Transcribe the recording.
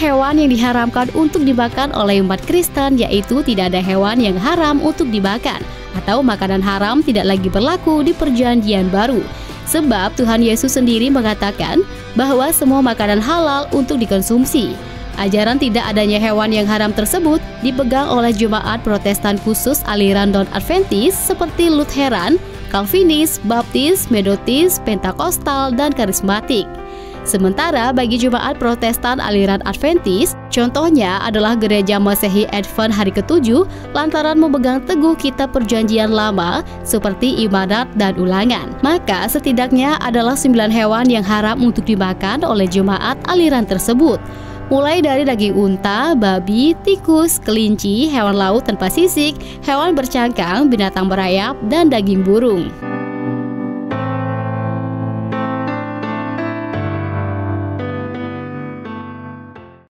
hewan yang diharamkan untuk dimakan oleh umat Kristen, yaitu tidak ada hewan yang haram untuk dimakan, atau makanan haram tidak lagi berlaku di Perjanjian Baru. Sebab Tuhan Yesus sendiri mengatakan bahwa semua makanan halal untuk dikonsumsi. Ajaran tidak adanya hewan yang haram tersebut dipegang oleh jemaat Protestan khusus aliran non-Adventis seperti Lutheran, Calvinis, Baptis, Metodis, Pentakostal, dan Karismatik. Sementara bagi jemaat Protestan aliran Adventis, contohnya adalah Gereja Masehi Advent Hari ke-7 lantaran memegang teguh kitab Perjanjian Lama seperti Imadat dan Ulangan. Maka setidaknya adalah 9 hewan yang haram untuk dimakan oleh jemaat aliran tersebut. Mulai dari daging unta, babi, tikus, kelinci, hewan laut tanpa sisik, hewan bercangkang, binatang berayap, dan daging burung.